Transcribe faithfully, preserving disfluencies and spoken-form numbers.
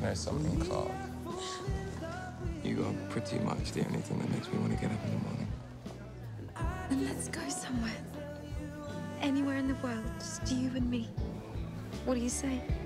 know something, Clark? You are pretty much the only thing that makes me want to get up in the morning. Then let's go somewhere. Anywhere in the world, just you and me. What do you say?